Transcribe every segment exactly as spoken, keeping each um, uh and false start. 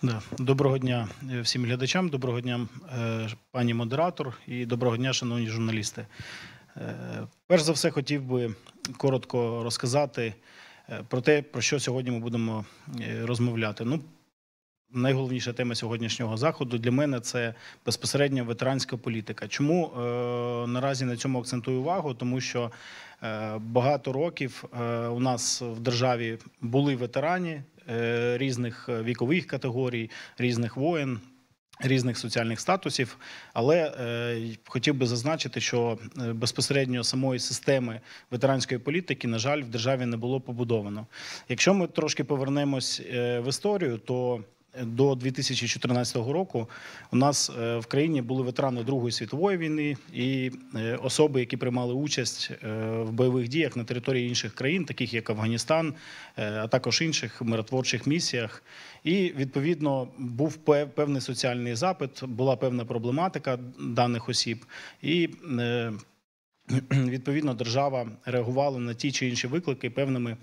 Да. Доброго дня е, всім глядачам, доброго дня, е, пані модератор, і доброго дня, шановні журналісти. Е, Перш за все, хотів би коротко розказати е, про те, про що сьогодні ми будемо е, розмовляти. Ну, найголовніша тема сьогоднішнього заходу для мене – це безпосередньо ветеранська політика. Чому е, наразі на цьому акцентую увагу? Тому що е, багато років е, у нас в державі були ветерані е, різних вікових категорій, різних воєн, різних соціальних статусів, але е, хотів би зазначити, що е, безпосередньо самої системи ветеранської політики, на жаль, в державі не було побудовано. Якщо ми трошки повернемось е, в історію, то до дві тисячі чотирнадцятого року у нас е, в країні були ветерани Другої світової війни і е, особи, які приймали участь е, в бойових діях на території інших країн, таких як Афганістан, е, а також інших миротворчих місіях. І, відповідно, був певний соціальний запит, була певна проблематика даних осіб. І е, відповідно, держава реагувала на ті чи інші виклики певними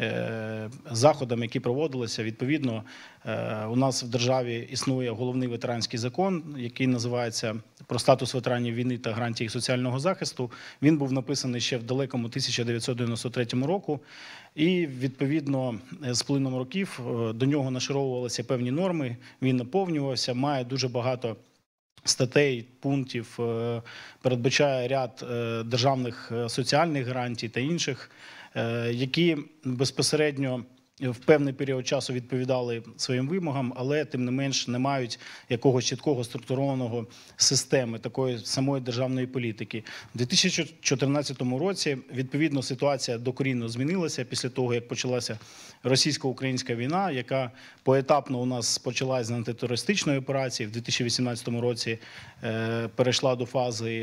е, заходами, які проводилися. Відповідно, е, у нас в державі існує головний ветеранський закон, який називається «Про статус ветеранів війни та гарантії їх соціального захисту». Він був написаний ще в далекому тисяча дев'ятсот дев'яносто третьому року. І, відповідно, з плином років до нього нашаровувалися певні норми, він наповнювався, має дуже багато статей, пунктів, передбачає ряд державних соціальних гарантій та інших, які безпосередньо в певний період часу відповідали своїм вимогам, але тим не менш не мають якогось чіткого структурованого системи такої самої державної політики. У дві тисячі чотирнадцятому році відповідно ситуація докорінно змінилася після того, як почалася російсько-українська війна, яка поетапно у нас почалась з антитерористичної операції, в дві тисячі вісімнадцятому році е, перейшла до фази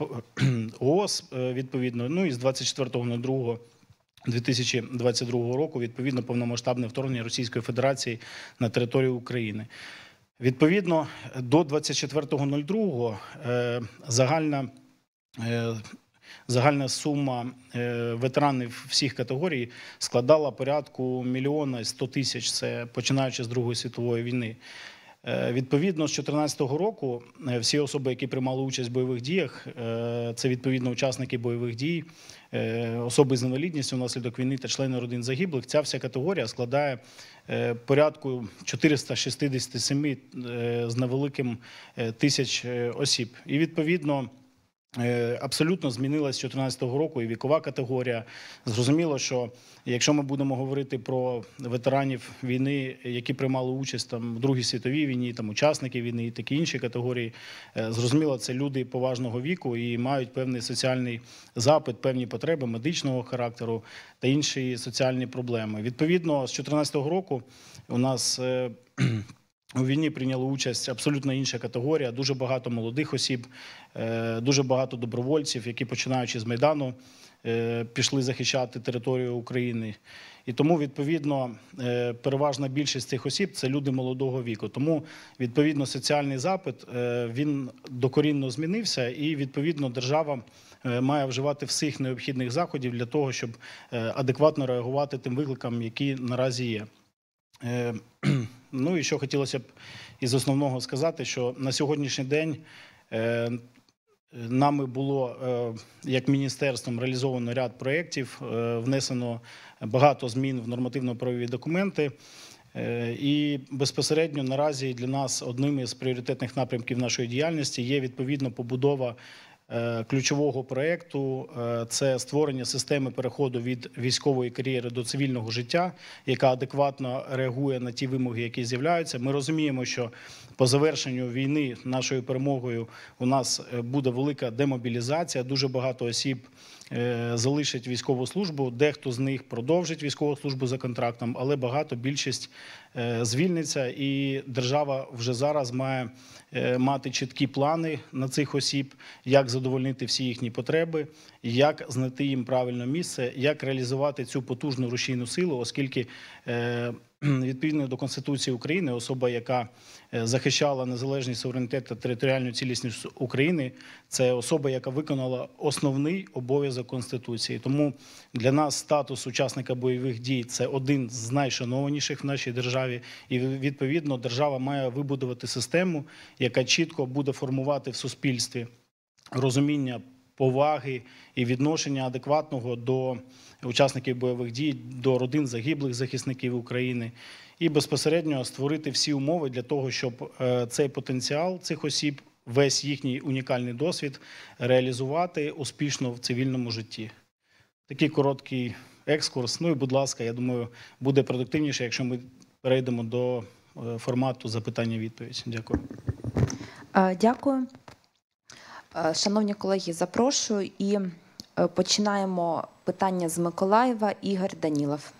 ООС відповідно, ну і з двадцять четвертого другого дві тисячі двадцять другого року, відповідно, повномасштабне вторгнення Російської Федерації на територію України. Відповідно, до двадцять четвертого другого е, загальна, е, загальна сума е, ветеранів всіх категорій складала порядку мільйона сто тисяч, це починаючи з Другої світової війни. Відповідно, з дві тисячі чотирнадцятого року всі особи, які приймали участь в бойових діях, це відповідно учасники бойових дій, особи з інвалідністю внаслідок війни та члени родин загиблих, ця вся категорія складає порядку чотириста шістдесят сім з невеликим тисяч осіб. І відповідно абсолютно змінилась з дві тисячі чотирнадцятого року і вікова категорія. Зрозуміло, що якщо ми будемо говорити про ветеранів війни, які приймали участь там в Другій світовій війні, там учасники війни і такі інші категорії, зрозуміло, це люди поважного віку і мають певний соціальний запит, певні потреби медичного характеру та інші соціальні проблеми. Відповідно, з дві тисячі чотирнадцятого року у нас у війні прийняли участь абсолютно інша категорія, дуже багато молодих осіб, дуже багато добровольців, які, починаючи з Майдану, пішли захищати територію України. І тому, відповідно, переважна більшість цих осіб – це люди молодого віку. Тому, відповідно, соціальний запит, він докорінно змінився і, відповідно, держава має вживати всіх необхідних заходів для того, щоб адекватно реагувати тим викликам, які наразі є. Ну і що хотілося б із основного сказати, що на сьогоднішній день нами було, як міністерством, реалізовано ряд проєктів, внесено багато змін в нормативно-правові документи. І безпосередньо наразі для нас одним із пріоритетних напрямків нашої діяльності є відповідно побудова ключового проєкту – це створення системи переходу від військової кар'єри до цивільного життя, яка адекватно реагує на ті вимоги, які з'являються. Ми розуміємо, що по завершенню війни нашою перемогою у нас буде велика демобілізація, дуже багато осіб залишать військову службу, дехто з них продовжить військову службу за контрактом, але багато, більшість звільниться, і держава вже зараз має мати чіткі плани на цих осіб, як задовольнити всі їхні потреби, як знайти їм правильне місце, як реалізувати цю потужну рушійну силу, оскільки відповідно до Конституції України, особа, яка захищала незалежність, суверенітет та територіальну цілісність України, це особа, яка виконала основний обов'язок Конституції. Тому для нас статус учасника бойових дій – це один з найшанованіших в нашій державі. І, відповідно, держава має вибудувати систему, яка чітко буде формувати в суспільстві розуміння поваги і відношення адекватного до учасників бойових дій, до родин загиблих захисників України. І безпосередньо створити всі умови для того, щоб цей потенціал цих осіб, весь їхній унікальний досвід реалізувати успішно в цивільному житті. Такий короткий екскурс. Ну і, будь ласка, я думаю, буде продуктивніше, якщо ми перейдемо до формату запитання-відповідь. Дякую. Дякую. Шановні колеги, запрошую і починаємо питання з Миколаєва. Ігор Данілов.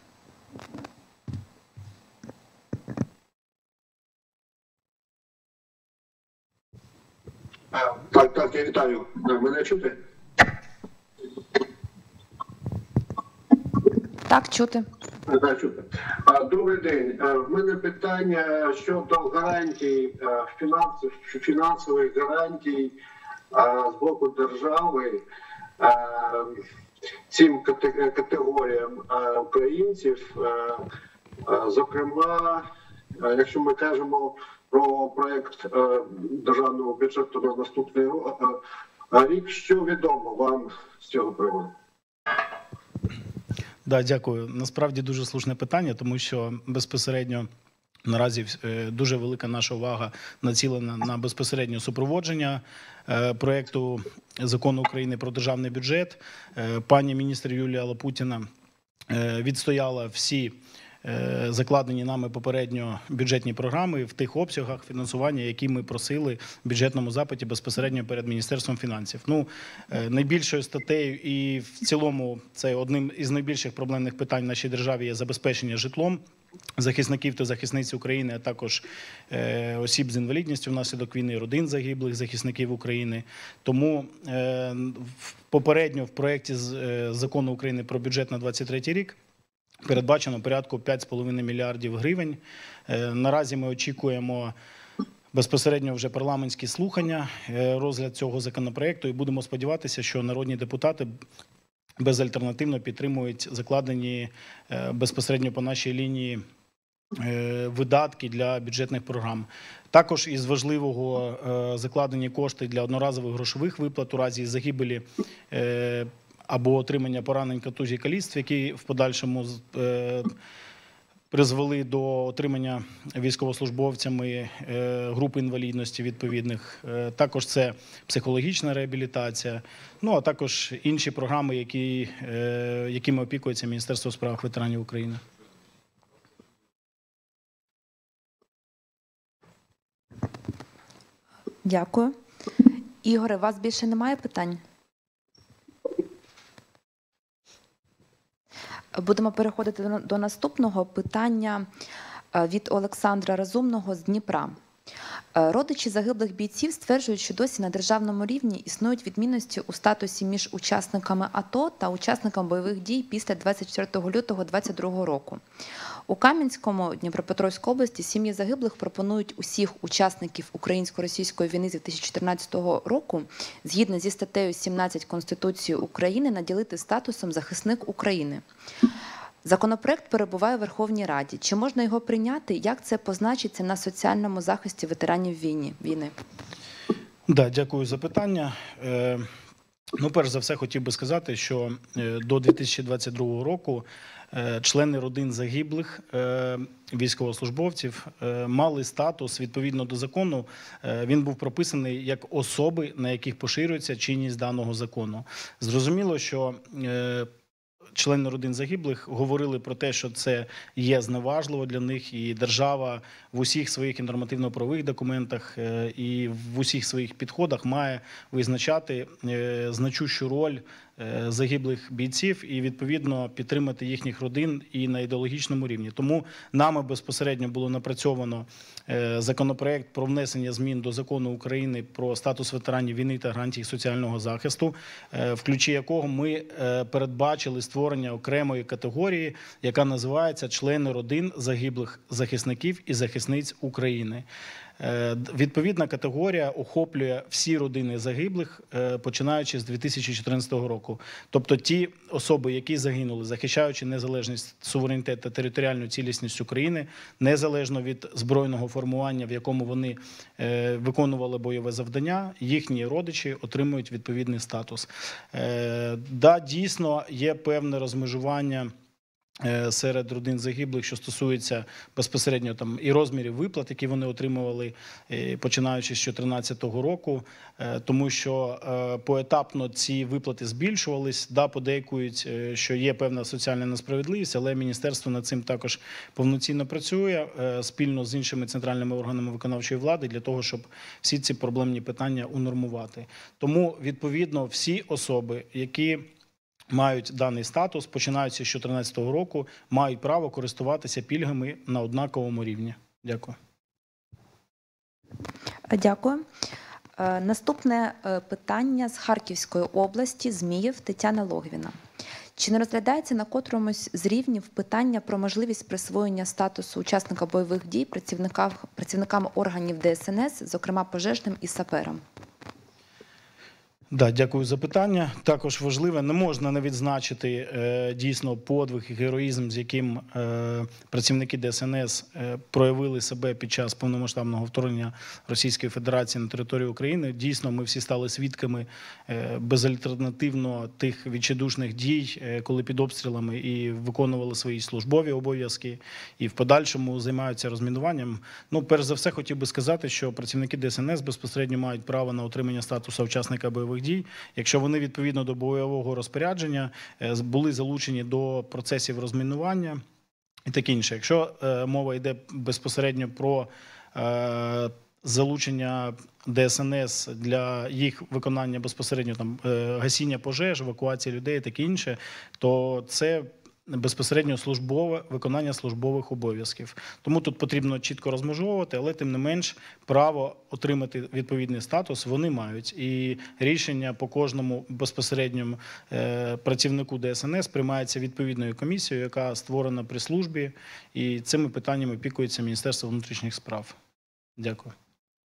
Так, так, я вітаю. Мене чути? Так, чути. Так, чути. Добрий день. В мене питання щодо гарантій, фінансових гарантій з боку держави цим категоріям українців. Зокрема, якщо ми кажемо про проєкт державного бюджету на наступний рік, що відомо вам з цього приводу? Да, дякую. Насправді дуже слушне питання, тому що безпосередньо наразі дуже велика наша увага націлена на безпосереднє супроводження проєкту Закону України про державний бюджет. Пані міністр Юлія Лапутіна відстояла всі закладені нами попередньо бюджетні програми в тих обсягах фінансування, які ми просили в бюджетному запиті безпосередньо перед Міністерством фінансів. Ну, найбільшою статтею і в цілому це одним із найбільших проблемних питань в нашій державі є забезпечення житлом захисників та захисниць України, а також е, осіб з інвалідністю внаслідок війни, родин загиблих захисників України. Тому е, попередньо в проєкті е, Закону України про бюджет на двадцять третій рік передбачено порядку п'ять з половиною мільярдів гривень. Наразі ми очікуємо безпосередньо вже парламентські слухання, розгляд цього законопроекту, і будемо сподіватися, що народні депутати безальтернативно підтримують закладені безпосередньо по нашій лінії видатки для бюджетних програм. Також із важливого закладені кошти для одноразових грошових виплат у разі загибелі або отримання поранень, контузій, каліцтв, які в подальшому е, призвели до отримання військовослужбовцями е, групи інвалідності відповідних. Е, також це психологічна реабілітація, ну а також інші програми, які, е, якими опікується Міністерство у справах ветеранів України. Дякую. Ігоре, у вас більше немає питань? Будемо переходити до наступного питання від Олександра Розумного з Дніпра. Родичі загиблих бійців стверджують, що досі на державному рівні існують відмінності у статусі між учасниками АТО та учасниками бойових дій після двадцять четвертого лютого двадцять другого року. У Кам'янському, Дніпропетровській області сім'ї загиблих пропонують усіх учасників українсько-російської війни з дві тисячі чотирнадцятого року, згідно зі статтею сімнадцять Конституції України, наділити статусом захисник України. Законопроект перебуває у Верховній Раді. Чи можна його прийняти? Як це позначиться на соціальному захисті ветеранів війни? Да, дякую за питання. Ну, перш за все, хотів би сказати, що до дві тисячі двадцять другого року члени родин загиблих військовослужбовців мали статус відповідно до закону. Він був прописаний як особи, на яких поширюється чинність даного закону. Зрозуміло, що члени родин загиблих говорили про те, що це є зневажливо для них, і держава в усіх своїх і нормативно-правових документах, і в усіх своїх підходах має визначати значущу роль загиблих бійців і, відповідно, підтримати їхніх родин і на ідеологічному рівні. Тому нами безпосередньо було напрацьовано законопроект про внесення змін до Закону України про статус ветеранів війни та гарантії соціального захисту, в ключі якого ми передбачили створення окремої категорії, яка називається «Члени родин загиблих захисників і захисниць України». Відповідна категорія охоплює всі родини загиблих, починаючи з дві тисячі чотирнадцятого року. Тобто ті особи, які загинули, захищаючи незалежність, суверенітет та територіальну цілісність України, незалежно від збройного формування, в якому вони виконували бойове завдання, їхні родичі отримують відповідний статус. Да, дійсно, є певне розмежування серед родин загиблих, що стосується безпосередньо там і розмірів виплат, які вони отримували, починаючи з дві тисячі чотирнадцятого року, тому що поетапно ці виплати збільшувались, да, подейкують, що є певна соціальна несправедливість, але міністерство над цим також повноцінно працює спільно з іншими центральними органами виконавчої влади для того, щоб всі ці проблемні питання унормувати. Тому, відповідно, всі особи, які мають даний статус, починаючи з дві тисячі чотирнадцятого року, мають право користуватися пільгами на однаковому рівні. Дякую. Дякую. Наступне питання з Харківської області, Зміїв, Тетяна Логвіна. Чи не розглядається на котромусь з рівнів питання про можливість присвоєння статусу учасника бойових дій працівникам, працівникам органів Де Ес Ен Ес, зокрема пожежним і саперам? Да, дякую за питання. Також важливе, не можна не відзначити е, дійсно подвиг і героїзм, з яким е, працівники Де Ес Ен Ес е, проявили себе під час повномасштабного вторгнення Російської Федерації на територію України. Дійсно, ми всі стали свідками е, безальтернативно тих відчайдушних дій, е, коли під обстрілами і виконували свої службові обов'язки, і в подальшому займаються розмінуванням. Ну, перш за все, хотів би сказати, що працівники Де Ес Ен Ес безпосередньо мають право на отримання статусу учасника бойових дій, якщо вони відповідно до бойового розпорядження були залучені до процесів розмінування і таке інше. Якщо е, мова йде безпосередньо про е, залучення Де Ес Ен Ес для їх виконання безпосередньо там е, гасіння пожеж, евакуації людей і таке інше, то це безпосередньо службове виконання службових обов'язків. Тому тут потрібно чітко розмежовувати, але тим не менш право отримати відповідний статус вони мають. І рішення по кожному безпосередньому е, працівнику Де Ес Ен Ес приймається відповідною комісією, яка створена при службі, і цими питаннями опікується Міністерство внутрішніх справ. Дякую.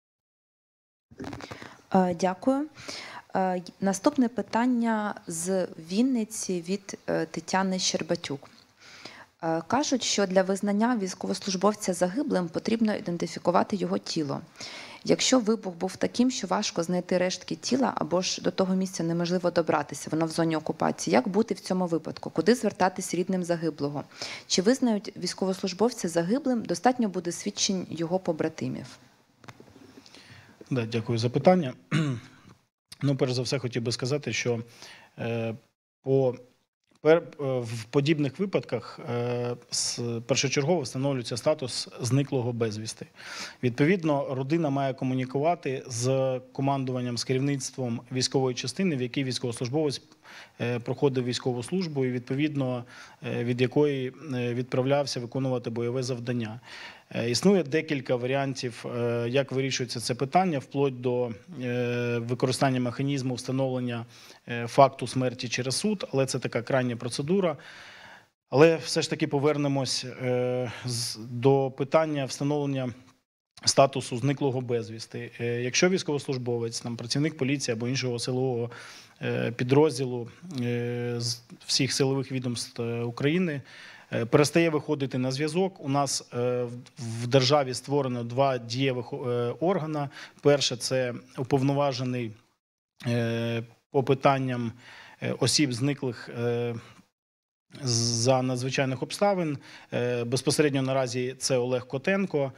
Дякую. Наступне питання з Вінниці від Тетяни Щербатюк. Кажуть, що для визнання військовослужбовця загиблим потрібно ідентифікувати його тіло. Якщо вибух був таким, що важко знайти рештки тіла або ж до того місця неможливо добратися, воно в зоні окупації, як бути в цьому випадку? Куди звертатись рідним загиблого? Чи визнають військовослужбовця загиблим, достатньо буде свідчень його побратимів? Да, дякую за питання. Ну, перш за все, хотів би сказати, що е, по, пер, в подібних випадках е, з, першочергово встановлюється статус зниклого безвісти. Відповідно, родина має комунікувати з командуванням, з керівництвом військової частини, в якій військовослужбовець е, проходив військову службу і, відповідно, е, від якої відправлявся виконувати бойове завдання. Існує декілька варіантів, як вирішується це питання, вплоть до використання механізму встановлення факту смерті через суд, але це така крайня процедура. Але все ж таки повернемось до питання встановлення статусу зниклого безвісти. Якщо військовослужбовець, там, працівник поліції або іншого силового підрозділу з всіх силових відомств України перестає виходити на зв'язок. У нас в державі створено два дієвих органи. Перше – це уповноважений по питанням осіб, зниклих за надзвичайних обставин. Безпосередньо наразі це Олег Котенко.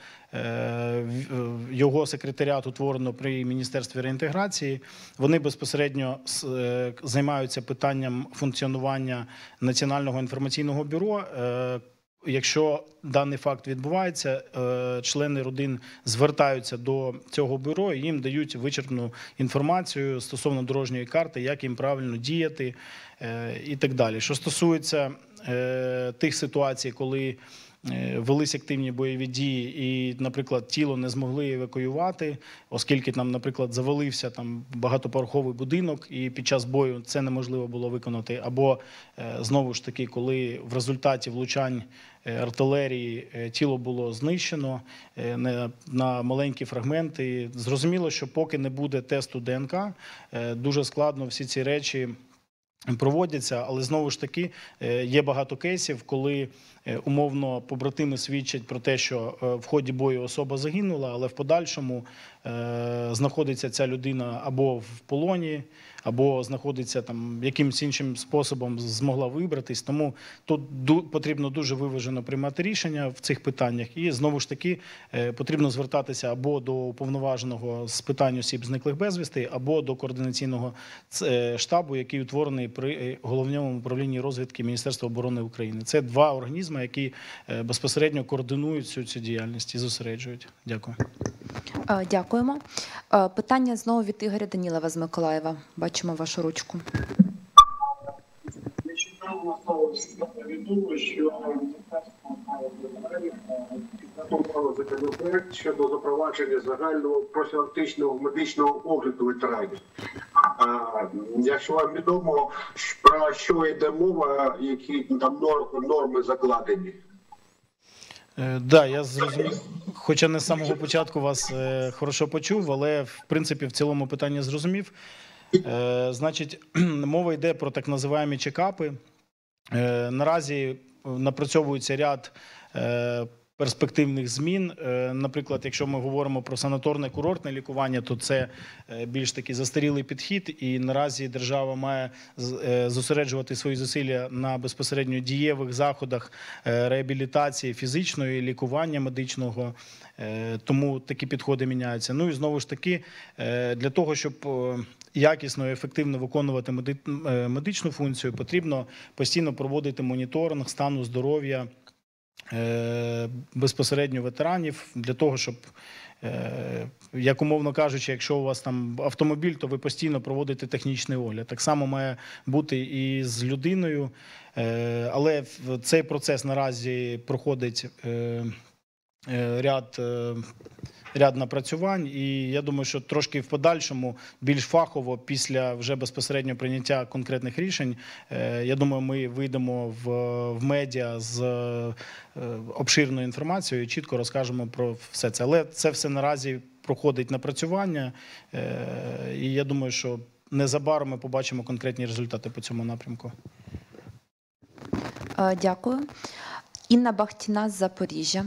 Його секретаріат утворено при Міністерстві реінтеграції. Вони безпосередньо займаються питанням функціонування Національного інформаційного бюро, якщо даний факт відбувається, члени родин звертаються до цього бюро і їм дають вичерпну інформацію стосовно дорожньої карти, як їм правильно діяти і так далі. Що стосується тих ситуацій, коли велись активні бойові дії і, наприклад, тіло не змогли евакуювати, оскільки там, наприклад, завалився там багатоповерховий будинок і під час бою це неможливо було виконати. Або, знову ж таки, коли в результаті влучань артилерії тіло було знищено на маленькі фрагменти. Зрозуміло, що поки не буде тесту ДНК, дуже складно всі ці речі проводяться, але знову ж таки є багато кейсів, коли умовно побратими свідчать про те, що в ході бою особа загинула, але в подальшому знаходиться ця людина або в полоні, або знаходиться там якимось іншим способом змогла вибратись. Тому тут потрібно дуже виважено приймати рішення в цих питаннях. І знову ж таки потрібно звертатися або до уповноваженого з питань осіб зниклих безвісти, або до координаційного штабу, який утворений при Головному управлінні розвідки Міністерства оборони України. Це два організми, які безпосередньо координують всю цю діяльність і зосереджують. Дякую. Дякуємо. Питання знову від Ігоря Данілова з Миколаєва. Бачимо вашу ручку. Нещодавно стало відомо, що підготували законопроект щодо запровадження загального профілактичного медичного огляду ветеранів. Якщо вам відомо, про що йде мова, які там норми закладені? Так, да, я зрозумів, хоча не з самого початку вас е, хорошо почув, але в принципі в цілому питання зрозумів. Е, значить, мова йде про так називаємо чекапи. Е, наразі напрацьовується ряд е, перспективних змін. Наприклад, якщо ми говоримо про санаторне курортне лікування, то це більш такий застарілий підхід, і наразі держава має зосереджувати свої зусилля на безпосередньо дієвих заходах реабілітації фізичної, лікування медичного, тому такі підходи міняються. Ну і знову ж таки, для того, щоб якісно і ефективно виконувати медичну функцію, потрібно постійно проводити моніторинг стану здоров'я безпосередньо ветеранів, для того, щоб, як умовно кажучи, якщо у вас там автомобіль, то ви постійно проводите технічний огляд. Так само має бути і з людиною, але цей процес наразі проходить ряд, ряд напрацювань, і я думаю, що трошки в подальшому, більш фахово, після вже безпосередньо прийняття конкретних рішень, я думаю, ми вийдемо в, в медіа з обширною інформацією і чітко розкажемо про все це. Але це все наразі проходить напрацювання, і я думаю, що незабаром ми побачимо конкретні результати по цьому напрямку. Дякую. Інна Бахтіна з Запоріжжя.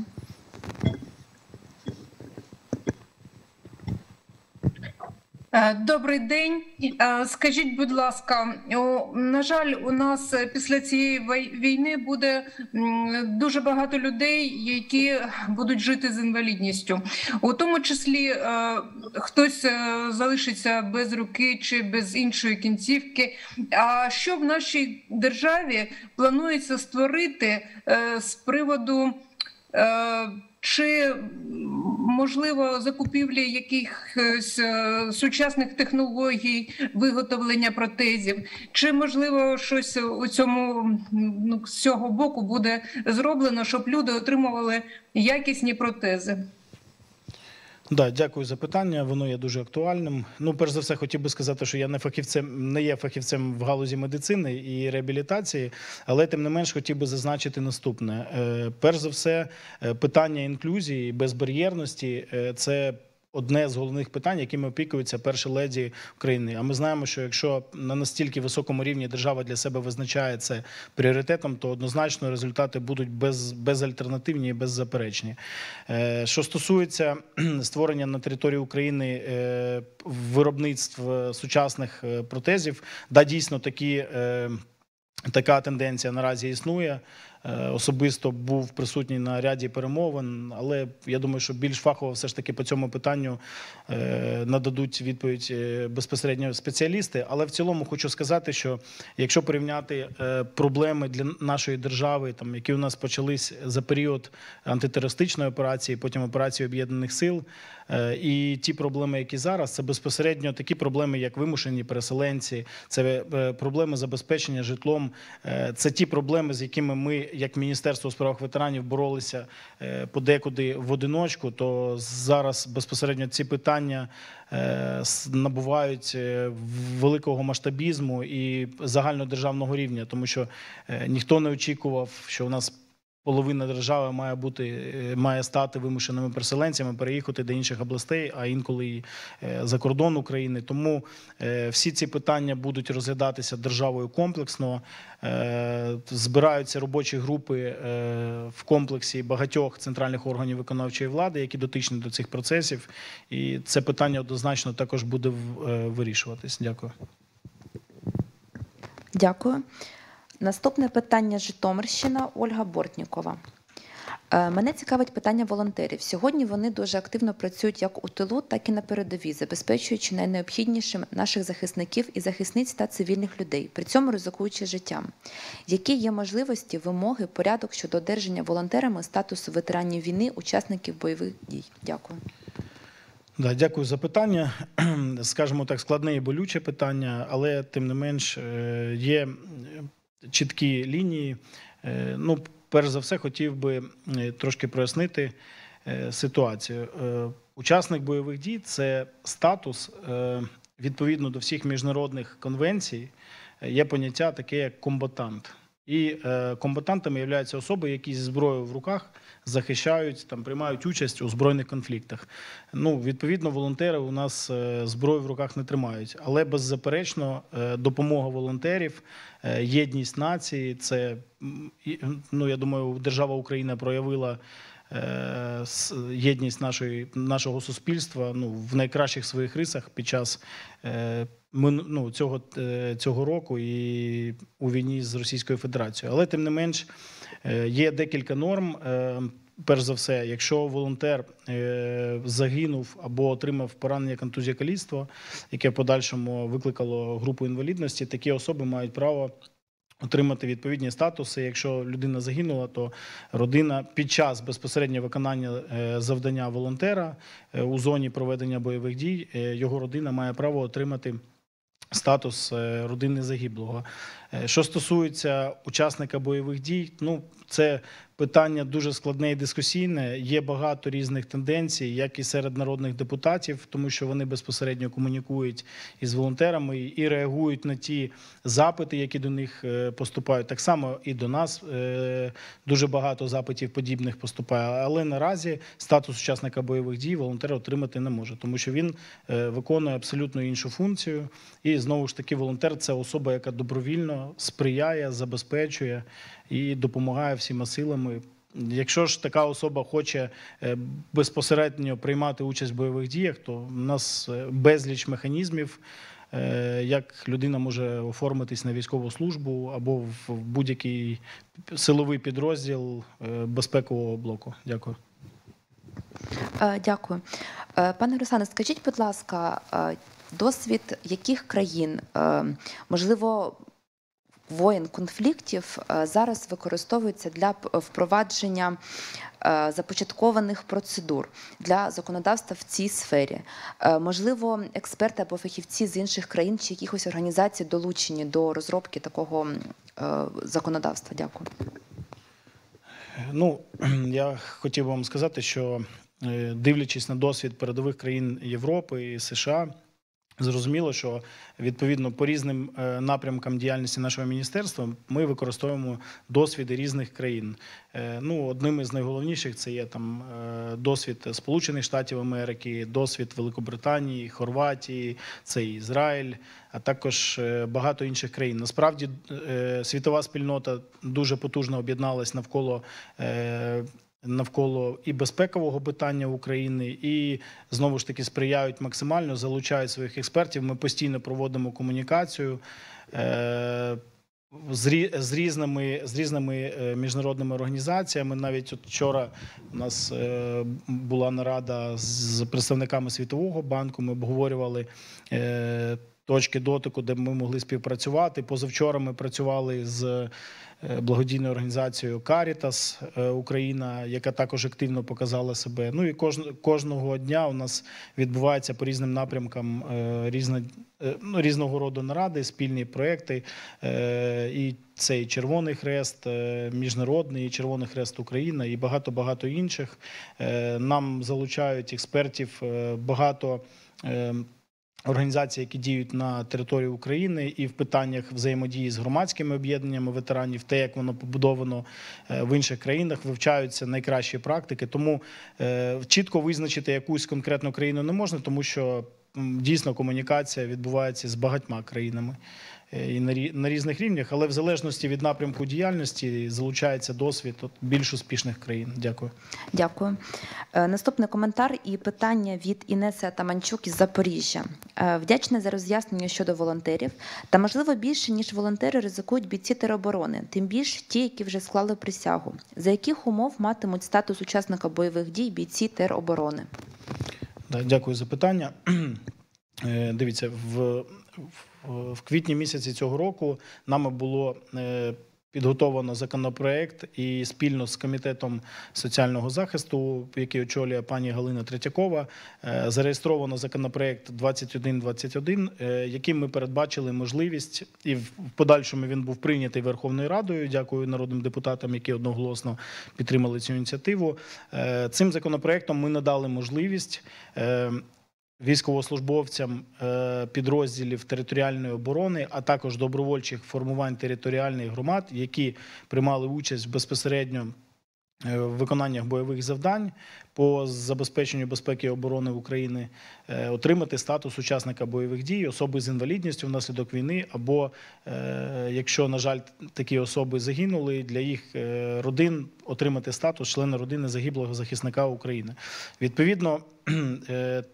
Добрий день. Скажіть, будь ласка, на жаль, у нас після цієї війни буде дуже багато людей, які будуть жити з інвалідністю. У тому числі хтось залишиться без руки чи без іншої кінцівки. А що в нашій державі планується створити з приводу чи можливо закупівлі якихось сучасних технологій виготовлення протезів, чи можливо щось у цьому, ну, з цього боку буде зроблено, щоб люди отримували якісні протези? Да, дякую за питання, воно є дуже актуальним. Ну, перш за все, хотів би сказати, що я не фахівцем, не є фахівцем в галузі медицини і реабілітації, але тим не менш хотів би зазначити наступне. Перш за все, питання інклюзії, безбар'єрності – це одне з головних питань, якими опікується перша леді України. А ми знаємо, що якщо на настільки високому рівні держава для себе визначає це пріоритетом, то однозначно результати будуть без, безальтернативні і беззаперечні. Що стосується створення на території України виробництв сучасних протезів, да, дійсно такі... Така тенденція наразі існує. особисто був присутній на ряді перемовин, але я думаю, що більш фахово все ж таки по цьому питанню нададуть відповідь безпосередньо спеціалісти. Але в цілому хочу сказати, що якщо порівняти проблеми для нашої держави, там, які у нас почались за період антитерористичної операції, потім операції Об'єднаних сил, і ті проблеми, які зараз, це безпосередньо такі проблеми, як вимушені переселенці, це проблеми забезпечення житлом, це ті проблеми, з якими ми, як Міністерство у справах ветеранів, боролися подекуди в одиночку, то зараз безпосередньо ці питання набувають великого масштабізму і загальнодержавного рівня, тому що ніхто не очікував, що у нас половина держави має бути, має стати вимушеними переселенцями, переїхати до інших областей, а інколи і за кордон України. Тому всі ці питання будуть розглядатися державою комплексно. Збираються робочі групи в комплексі багатьох центральних органів виконавчої влади, які дотичні до цих процесів. І це питання однозначно також буде вирішуватись. Дякую. Дякую. Наступне питання – Житомирщина, Ольга Бортнікова. Мене цікавить питання волонтерів. Сьогодні вони дуже активно працюють як у тилу, так і на передовій, забезпечуючи найнеобхіднішим наших захисників і захисниць та цивільних людей, при цьому ризикуючи життям. Які є можливості, вимоги, порядок щодо одержання волонтерами статусу ветеранів війни, учасників бойових дій? Дякую. Да, дякую за питання. Скажімо так, складне і болюче питання, але тим не менш є чіткі лінії. Ну, перш за все, хотів би трошки прояснити ситуацію. Учасник бойових дій – це статус, відповідно до всіх міжнародних конвенцій, є поняття таке, як комбатант. І комбатантами являються особи, які зі зброєю в руках захищають, там, приймають участь у збройних конфліктах. Ну, відповідно, волонтери у нас зброю в руках не тримають. Але, беззаперечно, допомога волонтерів, єдність нації – це, ну, я думаю, держава Україна проявила єдність нашої, нашого суспільства, ну, в найкращих своїх рисах під час ну, цього, цього року і у війні з Російською Федерацією. Але, тим не менш, є декілька норм. Перш за все, якщо волонтер загинув або отримав поранення, контузія, каліцтво, яке в подальшому викликало групу інвалідності, такі особи мають право отримати відповідні статуси. Якщо людина загинула, то родина під час безпосереднього виконання завдання волонтера у зоні проведення бойових дій, його родина має право отримати статус родини загиблого. Що стосується учасника бойових дій, ну, це питання дуже складне і дискусійне. Є багато різних тенденцій, як і серед народних депутатів, тому що вони безпосередньо комунікують із волонтерами і реагують на ті запити, які до них поступають. Так само і до нас дуже багато запитів подібних поступає. Але наразі статус учасника бойових дій волонтер отримати не може, тому що він виконує абсолютно іншу функцію. І знову ж таки, волонтер – це особа, яка добровільно сприяє, забезпечує і допомагає всіма силами. Якщо ж така особа хоче безпосередньо приймати участь в бойових діях, то в нас безліч механізмів, як людина може оформитись на військову службу або в будь-який силовий підрозділ безпекового блоку. Дякую. Дякую. Пане Руслане, скажіть, будь ласка, досвід яких країн, можливо, воєн, конфліктів зараз використовується для впровадження започаткованих процедур для законодавства в цій сфері? Можливо, експерти або фахівці з інших країн чи якихось організацій долучені до розробки такого законодавства? Дякую. Ну, я хотів вам сказати, що дивлячись на досвід передових країн Європи і США, зрозуміло, що відповідно по різним напрямкам діяльності нашого міністерства ми використовуємо досвіди різних країн. Ну, одним із найголовніших це є там досвід Сполучених Штатів Америки, досвід Великобританії, Хорватії, це Ізраїль, а також багато інших країн. Насправді світова спільнота дуже потужно об'єдналась навколо навколо і безпекового питання України, і, знову ж таки, сприяють максимально, залучають своїх експертів. Ми постійно проводимо комунікацію. з, рі- з, різними, з різними е, міжнародними організаціями. Навіть от вчора у нас е, була нарада з представниками Світового банку, ми обговорювали е, точки дотику, де ми могли співпрацювати. Позавчора ми працювали з е, благодійною організацією Caritas е, Україна, яка також активно показала себе. Ну і кож, кожного дня у нас відбувається по різним напрямкам е, різна, е, ну, різного роду наради, спільні проекти. Е, і це і Червоний Хрест, е, Міжнародний, і Червоний Хрест Україна, і багато-багато інших. Е, нам залучають експертів е, багато е, організацій, які діють на території України і в питаннях взаємодії з громадськими об'єднаннями ветеранів, те, як воно побудовано е, в інших країнах, вивчаються найкращі практики. Тому е, чітко визначити якусь конкретну країну не можна, тому що м, дійсно комунікація відбувається з багатьма країнами е, і на, рі- на різних рівнях, але в залежності від напрямку діяльності залучається досвід от, більш успішних країн. Дякую. Дякую. Е, Наступний коментар і питання від Інеси Атаманчук із Запоріжжя. Е, Вдячна за роз'яснення щодо волонтерів. Та, можливо, більше, ніж волонтери, ризикують бійці тероборони, тим більш ті, які вже склали присягу. За яких умов матимуть статус учасника бойових дій бійці тероборони? Да, дякую за питання. Е, Дивіться, в, в, в квітні місяці цього року нами було е, підготовлено законопроект і спільно з Комітетом соціального захисту, який очолює пані Галина Третьякова, е, зареєстровано законопроект двадцять один двадцять один, е, яким ми передбачили можливість, і в подальшому він був прийнятий Верховною Радою. Дякую народним депутатам, які одноголосно підтримали цю ініціативу. Е, Цим законопроектом ми надали можливість е, військовослужбовцям е, підрозділів територіальної оборони, а також добровольчих формувань територіальних громад, які приймали участь безпосередньо е, в виконаннях бойових завдань по забезпеченню безпеки і оборони України, е, отримати статус учасника бойових дій, особи з інвалідністю внаслідок війни, або, е, якщо, на жаль, такі особи загинули, для їх е, родин отримати статус члена родини загиблого захисника України. Відповідно, е,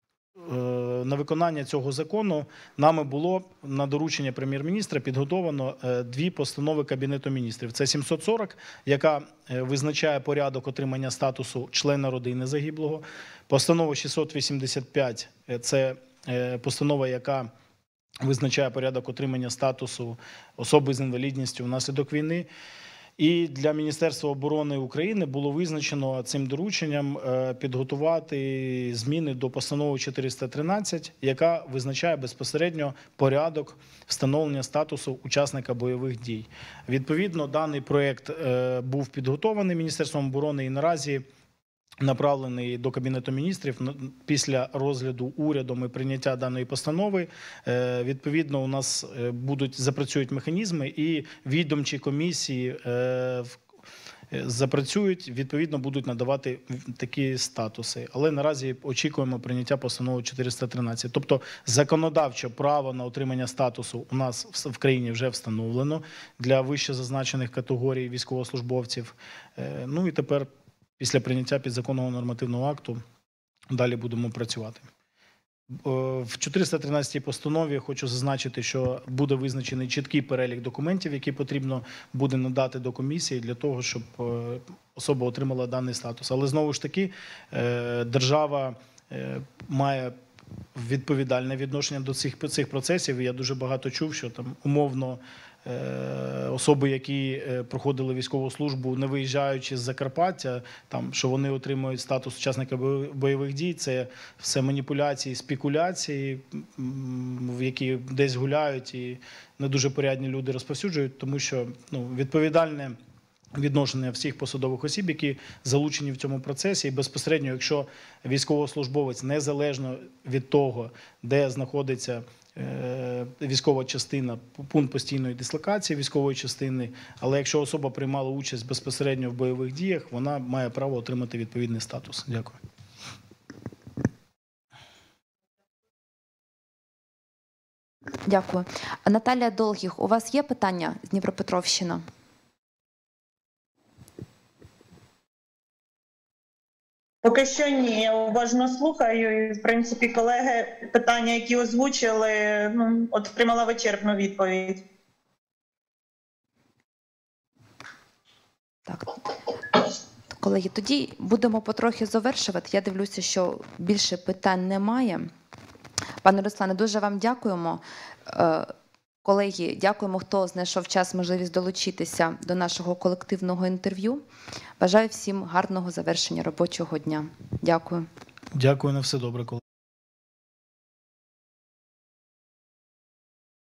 на виконання цього закону нами було на доручення прем'єр-міністра підготовлено дві постанови Кабінету міністрів. Це сімсот сорок, яка визначає порядок отримання статусу члена родини загиблого. Постанова шістсот вісімдесят п'ять – це постанова, яка визначає порядок отримання статусу особи з інвалідністю внаслідок війни. І для Міністерства оборони України було визначено цим дорученням підготувати зміни до постанови чотириста тринадцять, яка визначає безпосередньо порядок встановлення статусу учасника бойових дій. Відповідно, даний проєкт був підготований Міністерством оборони і наразі направлений до Кабінету міністрів після розгляду урядом і прийняття даної постанови. Відповідно, у нас будуть запрацюють механізми і відомчі комісії запрацюють, відповідно будуть надавати такі статуси. Але наразі очікуємо прийняття постанови чотириста тринадцять. Тобто законодавче право на отримання статусу у нас в країні вже встановлено для вище зазначених категорій військовослужбовців. Ну і тепер після прийняття підзаконного нормативного акту далі будемо працювати. В чотириста тринадцятій постанові хочу зазначити, що буде визначений чіткий перелік документів, які потрібно буде надати до комісії для того, щоб особа отримала даний статус. Але знову ж таки, держава має відповідальне відношення до цих, цих процесів. Я дуже багато чув, що там умовно особи, які проходили військову службу, не виїжджаючи з Закарпаття, там, що вони отримують статус учасника бойових дій, це все маніпуляції, спекуляції, в які десь гуляють і не дуже порядні люди розповсюджують, тому що ну, відповідальне відношення всіх посадових осіб, які залучені в цьому процесі. І безпосередньо, якщо військовослужбовець, незалежно від того, де знаходиться військова частина, пункт постійної дислокації військової частини, але якщо особа приймала участь безпосередньо в бойових діях, вона має право отримати відповідний статус. Дякую. Дякую. Наталія Долгих, у вас є питання з Дніпропетровщини? Поки що ні, я уважно слухаю. І, в принципі, колеги питання, які озвучили, ну, отримала вичерпну відповідь. Так. Колеги, тоді будемо потрохи завершувати. Я дивлюся, що більше питань немає. Пане Руслане, дуже вам дякуємо. Е, Колеги, дякуємо, хто знайшов час, можливість долучитися до нашого колективного інтерв'ю. Бажаю всім гарного завершення робочого дня. Дякую. Дякую, на все добре, колеги.